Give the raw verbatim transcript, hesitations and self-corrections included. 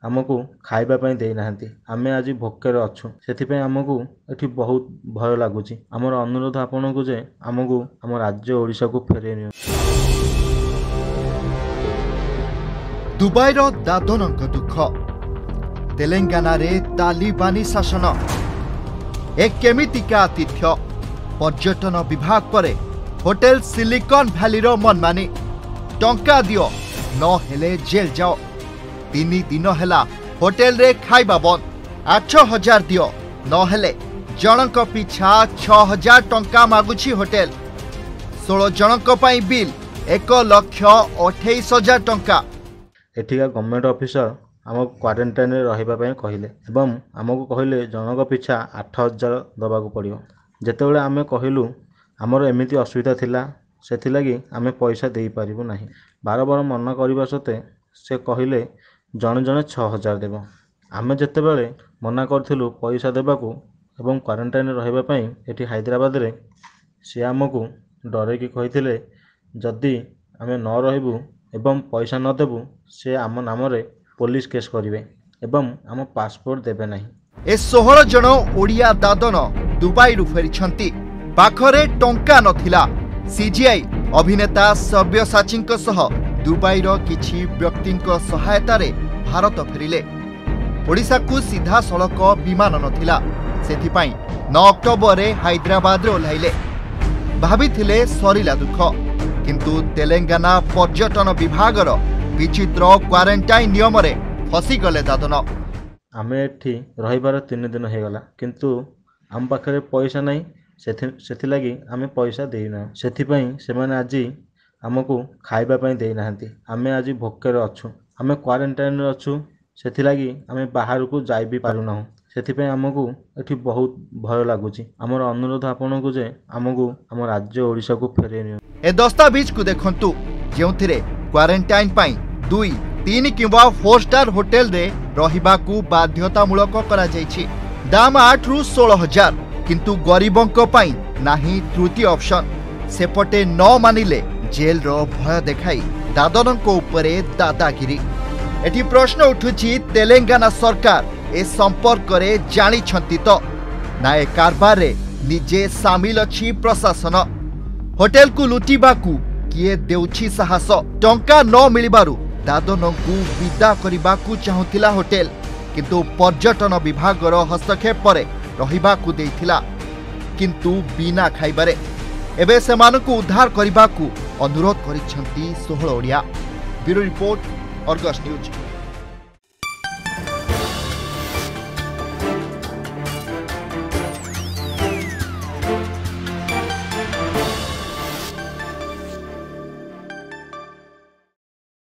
आमको खाइबा पई देई नाहंती। आमे आज भोकर अछु, सेथिपई आमको एठी बहुत भय लागुची। आमर अनुरोध आपनको जे आमको आम राज्य ओडिशा को फेरे नियो। दुबईर दादनक दुख, तेलंगाना रे तालिबानी शासन, एक केमितिका आतिथ्य। पर्यटन विभाग पर होटेल सिलिकन भैलीर मनमानी, टंका दियो न हेले जेल जाओ। तीन दिन हैला होटेल रे खाइबा बंद, आठ हजार दियो न हेले जनक पिछा छ हजार टंका मागुछि होटेल। सोलह जनक पई बिल एक लक्ष अठाईस हजार टंका। एठिका गवर्नमेंट ऑफिसर आमको क्वारंटाइन रे रहिबा पई कहिले एवं आमको कहिले जनक पिछा आठ हजार दबाको पड़ियो। जेतेबेले आमे कहिलु आमर एमिति असुविधा थिला, सेथिलागी आमे पैसा देई पारिबु नाही। बार बार मना करिबा सते से कहिले जणे जणे छह हजार देबो। आमे जेतेबेले मना करथिलु पैसा देबाकू एवं क्वारंटाइन रहिबा पई एठी हैदराबाद रे, से आमको डरे की कहिथिले जदि आमे न रहिबु एवं पैसा न देबु से आम नाम रे पुलिस केस करिवे एवं आम पासपोर्ट देबे नाही। ए सोलह जन ओडिया दादन दुबई रु फेरिछंती। पाखरे टंका नथिला। सीजीआई अभिनेता सब्यसाची सह दुबईर किछि व्यक्तिंक सहायता रे भारत फेरिले। ओडिशा को सीधा सड़क विमान नथिला, सेथिपाई नौ अक्टोबर रे हैदराबाद रे ओह्लाइले। भाबिथिले सरिला दुख, किंतु तेलंगाना पर्यटन विभागर विचित्र क्वारंटाइन नियम रे फसी गले दादन। आमे एठी रहिबार तीन दिन हो गला, किंतु आम पाखरे पैसा नहीं, सेथि लगी आमे पैसा देना। सेथिपई सेमाने आज आमको खाइबा पई देई नाहंती। आमे आज भोकर अछु, आमे क्वारंटाइन रे अछु, सेथि लगी आमे बाहर को जाई भी पारु ना। सेथिपई आमको एठी बहुत भय लागुची। आमर अनुरोध आपनको जे आमको आम राज्य ओडिशा को फेरे नियो। ए दस्तावेज को देखंतु, जेउथिरे क्वारंटाइन पई दुई तीन किंवा फोर स्टार होटेल रे रहिबाकू बाध्यतामूलक करा जायछि। दाम आठ रु सोलह हजार, किंतु गरीबंक पई नाही तृतीय ऑप्शन। सेपटे न मानिले जेल रो भय देखाई दादनक उपरे दादागिरी। एठी प्रश्न उठुछि, तेलंगाना सरकार ए संपर्क रे जानी छंती तो ना ए कारबार रे निजे शामिल अछि प्रशासन। होटेल को लुटिबाकू किए देउछि साहस। टंका न मिलिबारु दादनकू विदा करिबाकू चाहुथिला होटेल, किंतु पर्यटन विभागर हस्तक्षेप पर रहिबाकू देइथिला, किंतु बिना खाइबारे। एबे सेमानकू उद्धार करिबाकू अनुरोध करिसंती सोहल Odia. Bureau report, Argus news.